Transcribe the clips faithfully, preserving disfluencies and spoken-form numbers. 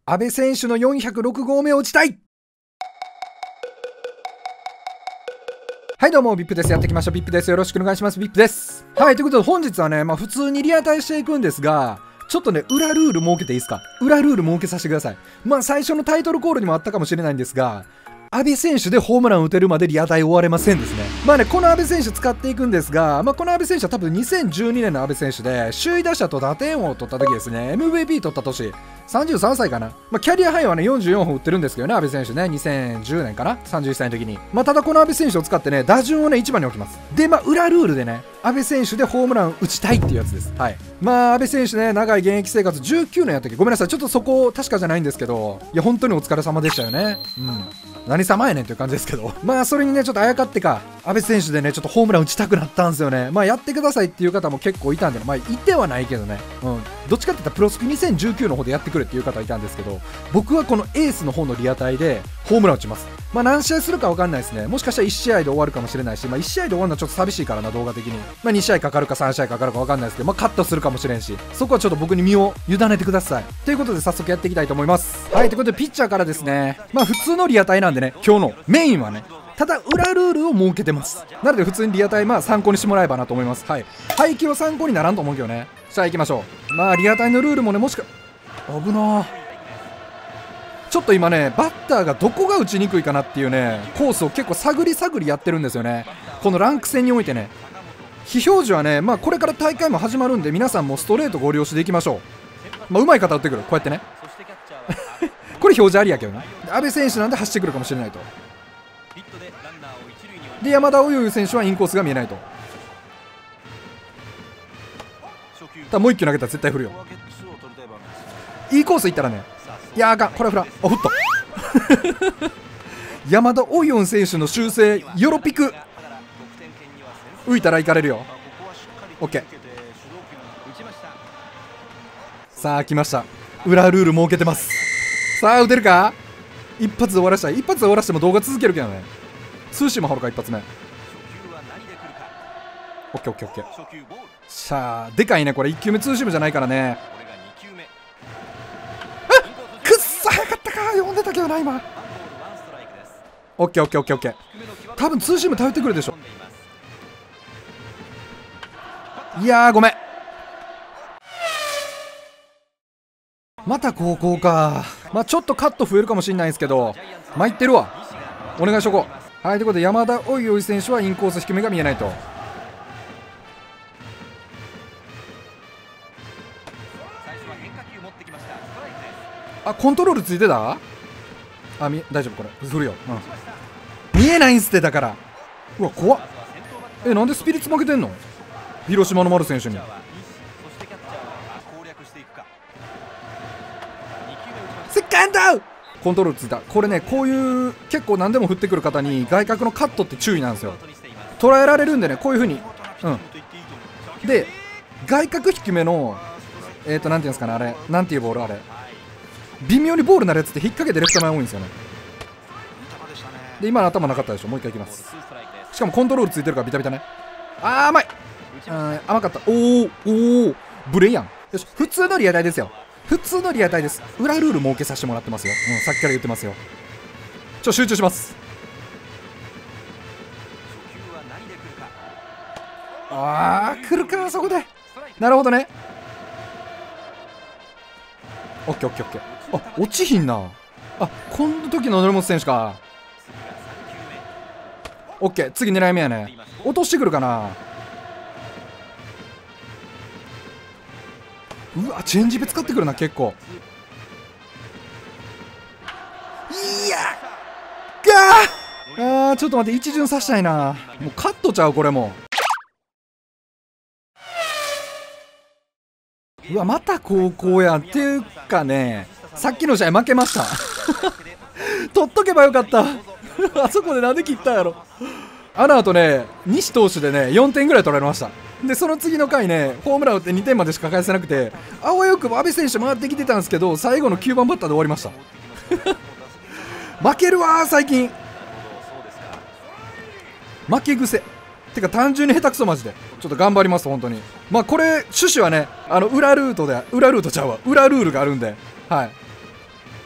阿部選手のよんひゃくろくごうめを打ちたい。はいどうも、ビップです。やってきました。ビップです。よろしくお願いします。ビップです。はい、ということで本日はね、まあ普通にリアタイしていくんですが、ちょっとね、裏ルール設けていいですか？裏ルール設けさせてください。まあ最初のタイトルコールにもあったかもしれないんですが、阿部選手でホームランを打てるまでリアタイ終われませんですね。まあね、この阿部選手使っていくんですが、まあこの阿部選手は多分にせんじゅうにねんの阿部選手で、首位打者と打点王を取った時ですね、エムブイピー 取った年、さんじゅうさんさいかな。まあキャリアハイはね、よんじゅうよんほん打ってるんですけどね、阿部選手ね、にせんじゅうねんかな、さんじゅういっさいの時に。まあただこの阿部選手を使ってね、打順をね、いちばんに置きます。で、まあ裏ルールでね、阿部選手でホームラン打ちたいっていうやつです。はい。まあ阿部選手ね、長い現役生活じゅうきゅうねんやったっけ？ごめんなさい、ちょっとそこ確かじゃないんですけど、いや本当にお疲れ様でしたよね。うん。何様やねんという感じですけどまあそれにねちょっとあやかってか阿部選手でねちょっとホームラン打ちたくなったんですよね。まあやってくださいっていう方も結構いたんで、まあいてはないけどね、うんどっちかっていったらプロスピにせんじゅうきゅうの方でやってくれっていう方いたんですけど、僕はこのエースの方のリアタイでホームラン打ちます。まあ何試合するか分かんないですね。もしかしたらいち試合で終わるかもしれないし、まあいち試合で終わるのはちょっと寂しいからな、動画的に。まあに試合かかるかさん試合かかるか分かんないですけど、まあカットするかもしれんし、そこはちょっと僕に身を委ねてください。ということで早速やっていきたいと思います。はい、ということでピッチャーからですね、まあ普通のリアタイなんでね、今日のメインはね、ただ裏ルールを設けてます。なので普通にリアタイまあ参考にしてもらえばなと思います。はい。配球は参考にならんと思うけどね。さあ行きましょう。まあリアタイのルールもね、もしか、危なー。ちょっと今ね、バッターがどこが打ちにくいかなっていうね、コースを結構探り探りやってるんですよね。このランク戦においてね。非表示はね、まあこれから大会も始まるんで、皆さんもストレートご利用しでいきましょう。まあうまい方打ってくる。こうやってね。これ表示ありやけどな。阿部選手なんで走ってくるかもしれないと。で、山田おゆ選手はインコースが見えないと。ただもう一球投げたら絶対振るよ。いいコースいったらね、いやーあかん、これは振らん。あ、振った山田おゆ選手の修正、ヨロピク浮いたらいかれるよ。 OK。 さあ来ました。裏ルール設けてます。さあ打てるか。一発で終わらしたい。一発で終わらしても動画続けるけどね。ツーシーム張るか一発目。 OKOKOK。 さあでかいねこれ。いっきゅうめツーシームじゃないからね。あっくっそ早かったか。読んでたけどな今。 OKOKOKOK。 多分ツーシーム頼ってくるでしょ。いやーごめん、また高校か。まあちょっとカット増えるかもしれないんですけど、参ってるわ。お願いしとこう。はい、ということで山田おいおい選手はインコース低めが見えないと。あ、コントロールついてた。あ、み大丈夫これ振るよ、うん、見えないんすって。だからうわ怖っ。え、なんでスピリッツ負けてんの広島の丸選手に。セカンドコントロールついた。これね、こういう結構何でも振ってくる方に外角のカットって注意なんですよ。捉えられるんでね、こういう風に、うんで外角低めのえっ、ー、となんていうんですかね、あれなんていうボール、あれ微妙にボールなるやつって引っ掛けてレフト前多いんですよね。で今の頭なかったでしょ。もう一回いきます。しかもコントロールついてるからビタビタね。あー甘い、あ甘かった。おーおおブレんやん。よし、普通のリアタイですよ。普通のリアタイです。裏ルール設けさせてもらってますよ。うん、さっきから言ってますよ。ちょ集中します。あー来るかそこで。なるほどね。オッケーオッケーオッケー。あ落ちひんな。あこの時の則本選手か。オッケー次狙い目やね。落としてくるかな。うわチェンジベ使ってくるな結構。いやがあーちょっと待って、一巡さしたいな。もうカットちゃうこれも。うわまた高校やん。っていうかね、さっきの試合負けました取っとけばよかったあそこでなんで切ったんやろ。あの後ね西投手でねよんてんぐらい取られました。でその次の回ねホームラン打ってにてんまでしか返せなくて、あわよくば阿部選手回ってきてたんですけど、最後のきゅうばんバッターで終わりました負けるわー最近。負け癖てか単純に下手くそマジで。ちょっと頑張ります本当に。まあこれ趣旨はね、あの裏ルートで裏ルートちゃうわ裏ルールがあるんで、はい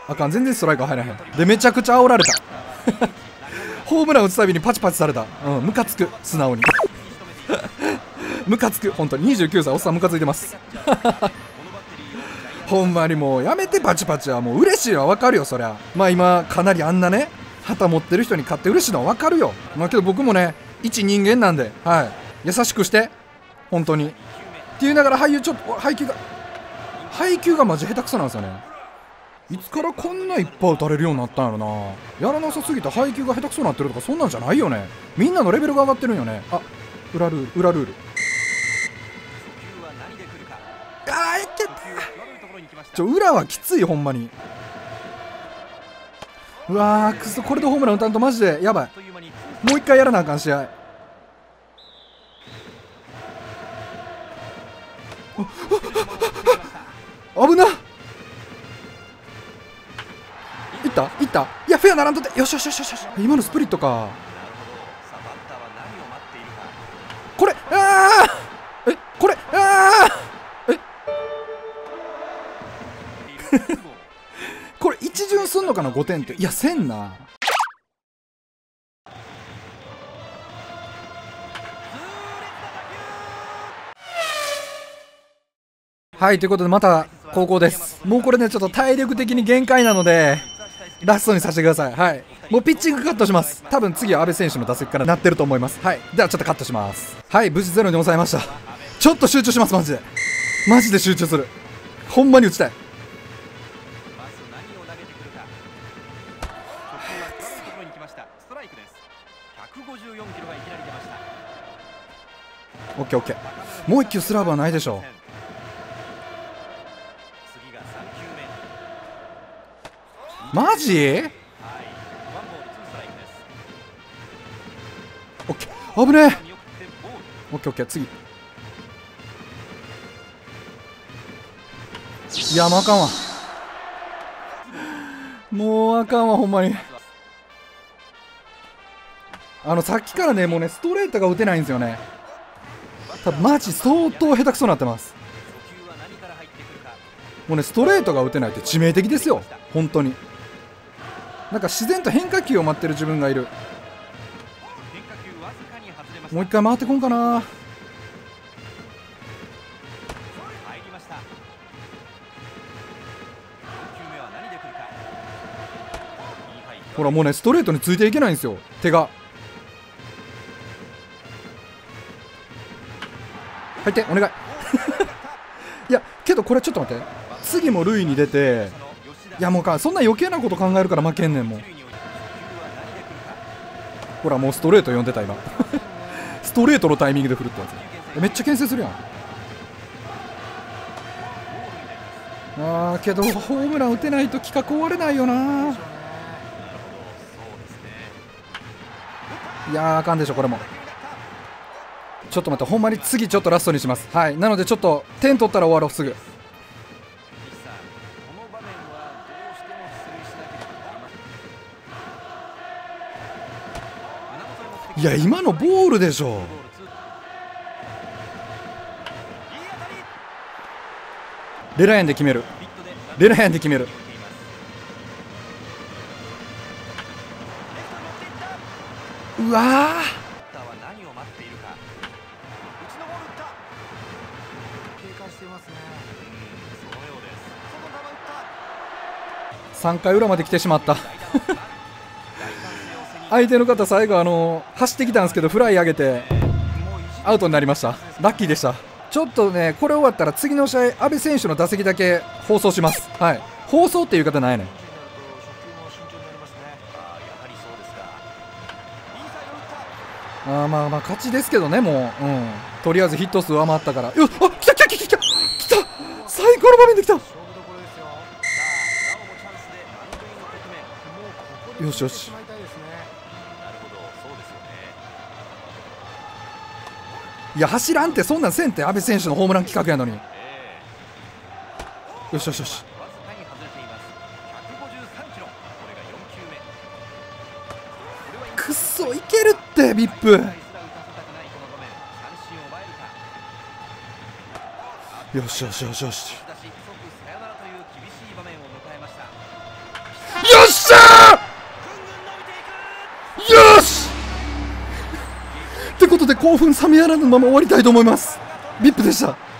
あかん、全然ストライク入らへん。でめちゃくちゃ煽られたホームラン打つたびにパチパチされた。うん、ムカつく、素直にムカつく、本当ににじゅうきゅうさいおっさんムカついてますほんまにもうやめて、パチパチは。もう嬉しいのは分かるよ、そりゃ。まあ今かなりあんなね旗持ってる人に勝って嬉しいのは分かるよ。まあけど僕もね一人間なんで、はい、優しくして本当にって言いながら、配球ちょっと配球が配球がマジ下手くそなんですよね。いつからこんないっぱい打たれるようになったんやろな。やらなさすぎて配球が下手くそになってるとかそんなんじゃないよね。みんなのレベルが上がってるんよね。あ、裏ルール裏ルール。あー、いけた。ちょ裏はきつい、ほんまに。うわーくそ、これでホームラン打たんとマジでやばい。もう一回やらなあかん試合。危なっ。いったいった。いやフェアならんとって。よしよしよしよし。今のスプリットか。これあーえこれあーえこれ一巡すんのかな、ごてんって。いやせんな。はい、ということでまた高校です。もうこれねちょっと体力的に限界なのでラストにさせてください。はい、もうピッチングカットします。多分次は阿部選手の打席からなってると思います。はい、ではちょっとカットします。はい、無事ゼロに抑えました。ちょっと集中します。マジでマジで集中する。ほんまに打ちたい。オッケーオッケー。もう一球スラーブはないでしょう。マジ？オッケー、危ねえ。オッケーオッケー、次。いやもうあかんわ、もうあかんわほんまに。あのさっきからねもうねストレートが打てないんですよね。多分マジ相当下手くそになってます。もうねストレートが打てないって致命的ですよ本当に。なんか自然と変化球を待ってる自分がいる。もう一回回ってこんかな。ほらもうねストレートについていけないんですよ手が。入ってお願いいやけどこれちょっと待って、次も塁に出て、いやもうかそんな余計なこと考えるから負けんねんもん。ほらもうストレート読んでた今ストレートのタイミングで振るってやつ。めっちゃ牽制するやん。あーけどホームラン打てないと企画終われないよな。いやーあかんでしょこれも。ちょっと待って、ほんまに次ちょっとラストにします。はい、なのでちょっと点取ったら終わろうすぐ。いや今のボールでしょ。レラヤンで決める、レラヤンで決める。うわーさんかい裏まで来てしまった相手の方最後あの走ってきたんですけどフライ上げてアウトになりました。ラッキーでした。ちょっとねこれ終わったら次の試合阿部選手の打席だけ放送します。はい、放送っていう方ないねん。あーまあまあ勝ちですけどねもう、うん、とりあえずヒット数上回ったから。よっ、あ来た来た来た来た来た、最高の場面で来た。よしよし。いや走らんって、そんなんせんって、阿部選手のホームラン企画やのに。よしよしよし。くっそいけるってビップ。よしよしよしよし。 ことで興奮冷めやらぬまま終わりたいと思います。 ブイアイピー でした。